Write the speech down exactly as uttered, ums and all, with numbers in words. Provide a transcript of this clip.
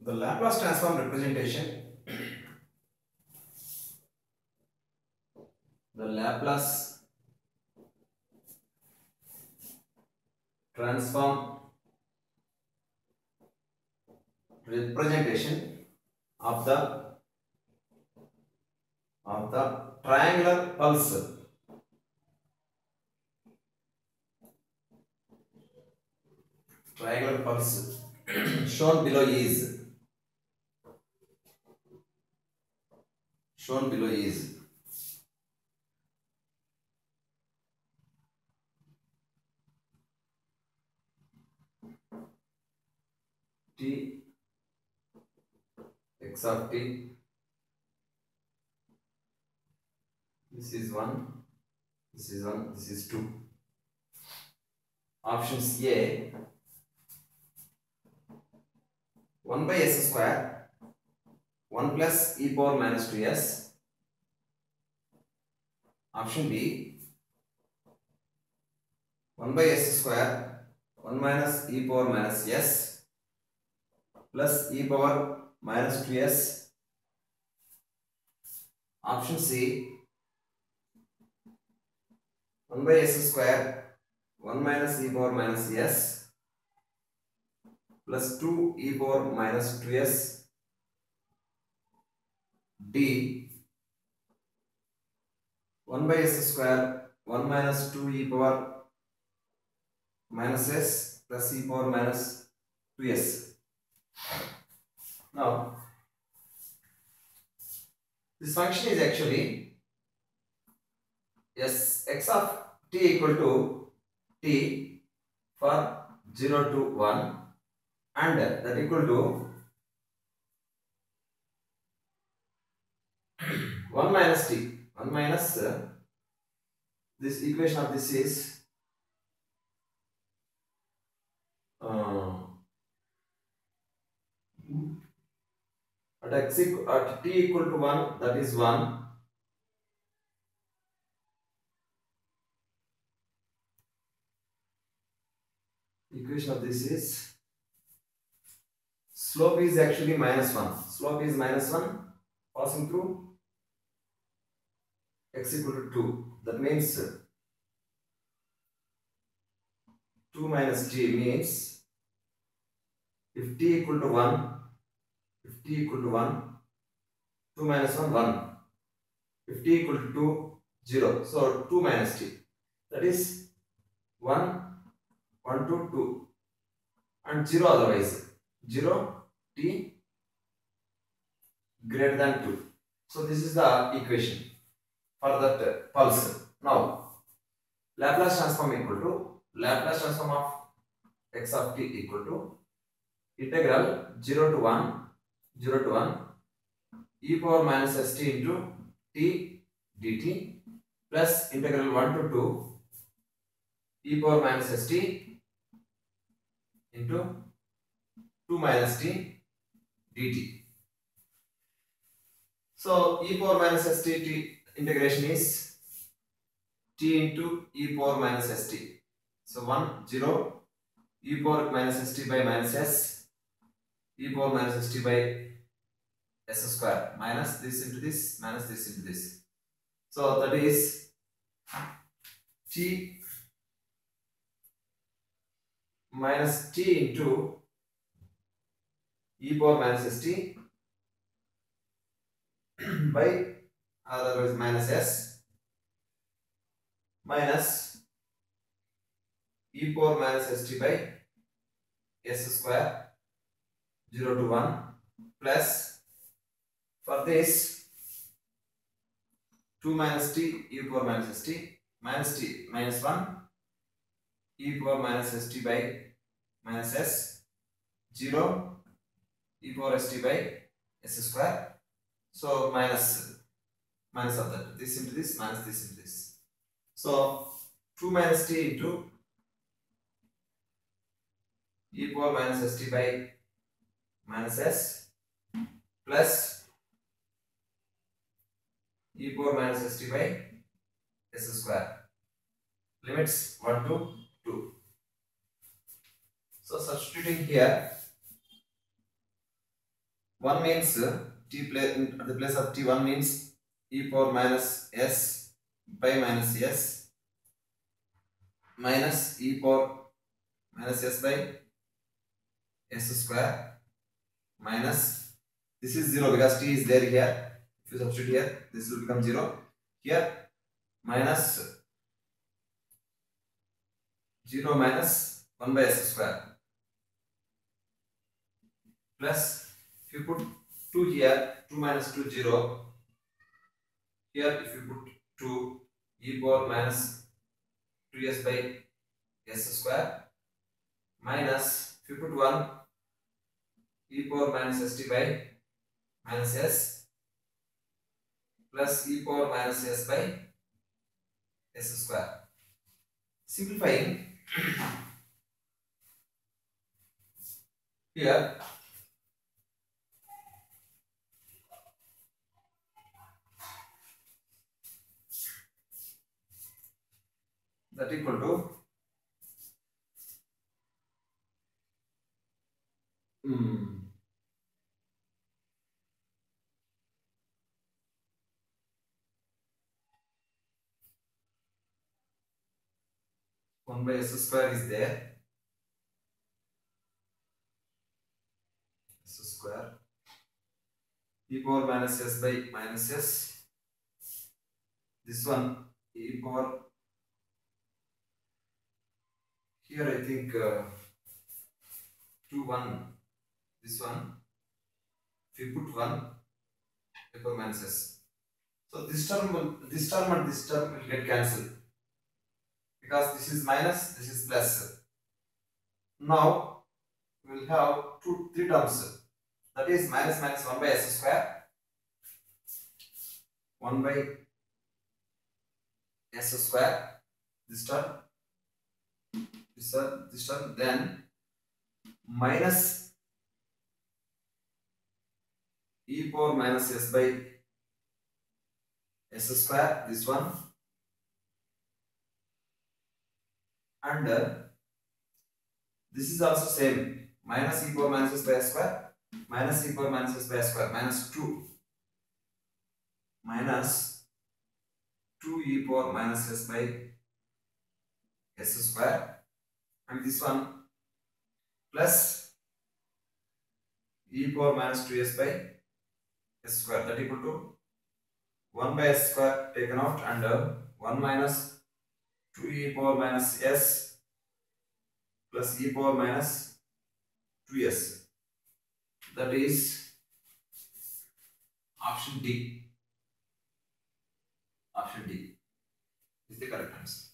The Laplace transform representation, the Laplace transform representation of the of the triangular pulse triangular pulse shown below is shown below is t x of t. This is one, this is one, this is two. Options A, one by s square, one plus e power minus two s. Option B, one by s square, one minus e power minus s plus e power minus two s. Option C, one by s square, one minus e power minus s plus two e power minus two s. D, one by s square, one minus two e power minus s plus e power minus two s. Now, this function is actually s x of t equal to t for zero to one and that equal to one minus t. one minus uh, this equation of this is uh, at x equal, at t equal to one, that is one. Equation of this is slope is actually minus one. Slope is minus one passing through x equal to two. That means two minus t means if t equal to one, if t equal to one, two minus one, one. If t equal to two, zero. So two minus t. That is one, one to two. And zero otherwise. zero, t greater than two. So this is the equation for that pulse. Now, Laplace transform equal to Laplace transform of x of t equal to integral zero to one, zero to one e power minus st into t dt plus integral one to two e power minus st into two minus t dt. So e power minus st t integration is t into e power minus st. So one, zero, e power minus st by minus s, e power minus st by s square, minus this into this, minus this into this. So that is t minus t into e power minus st by otherwise minus s minus e power minus st by s square zero to one plus for this two minus t e power minus st minus t minus one e power minus st by minus s zero e power st by s square. So minus minus of that, this into this, minus this into this. So two minus t into e power minus st by minus s plus e power minus st by s square. Limits one to two. So substituting here one means uh, t place at the place of t, one means e power minus s by minus s minus e power minus s by s square minus, this is zero because t is there here. If you substitute here, this will become zero. Here minus zero minus one by s square plus, if you put two here, two minus two, zero. Here if you put two, e power minus two s by s square minus, if you put one, e power minus st by minus s plus e power minus s by s square. Simplifying, here that equal to hmm, one by s square is there, s square e power minus s by minus s, this one e power, here I think uh, two, one, this one, if you put one, e power minus s. So this term will, this term and this term will get cancelled because this is minus, this is plus. Now we will have two, three terms. That is minus minus one by s square, one by s square, this term, this term, this term, then minus e power minus s by s square, this one, and uh, this is also same, minus e power minus s by s square, minus e power minus s by s square, minus two, minus two e power minus s by s square, and this one plus e power minus two s by s square, that equal to one by s square taken out, and uh, one minus two e power minus s plus e power minus two s, that is option D. Option D is the correct answer.